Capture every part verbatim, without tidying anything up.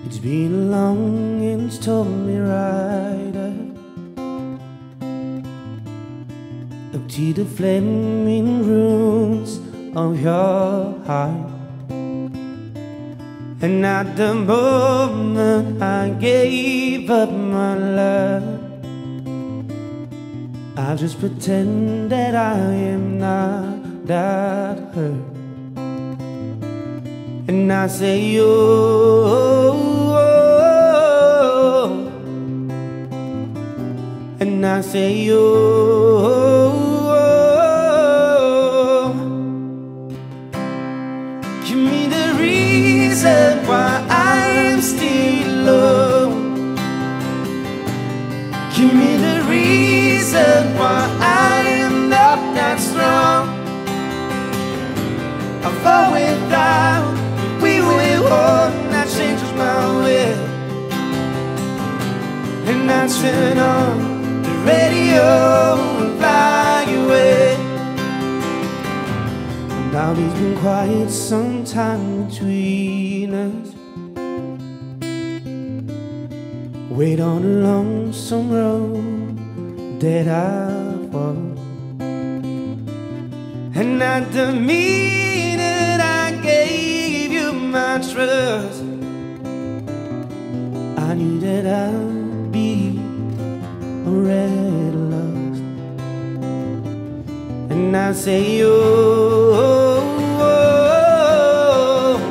It's been long and it's torn me right up, up to the flaming ruins of your heart. And at the moment I gave up my love, I'll just pretend that I am not that hurt. And I say, oh, oh, and I say, oh, oh, give me the reason why I'm still alone. Give me the reason why I am not that strong. I fall without, we will hold, that changes my way. And I turn on the radio and fly away. And now there's been quite some time between us. Wait on a lonesome road that I've walked. And at the minute I gave you my trust, I knew that I'd be already lost. And I say, oh, oh, oh,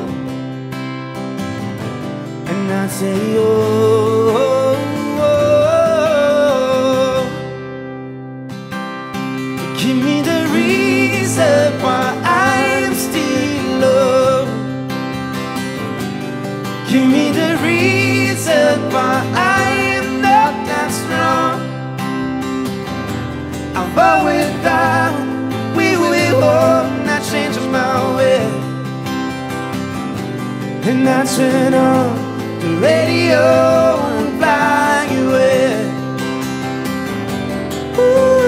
and I say, oh, oh, give me the reason why I'm still alone. Give me the reason why I am not that strong. I'll fall without, we will hold, that changes my way. And I turn on the radio and fly away. Ooh.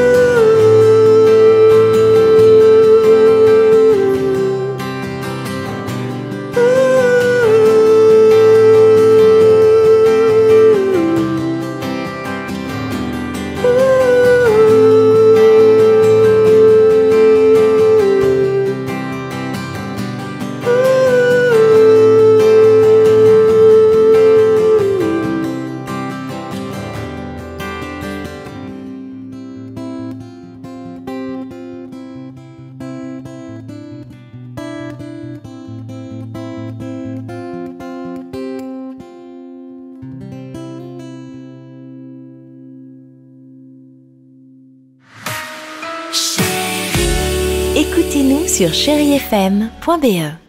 Écoutez-nous sur chéri F M point B E.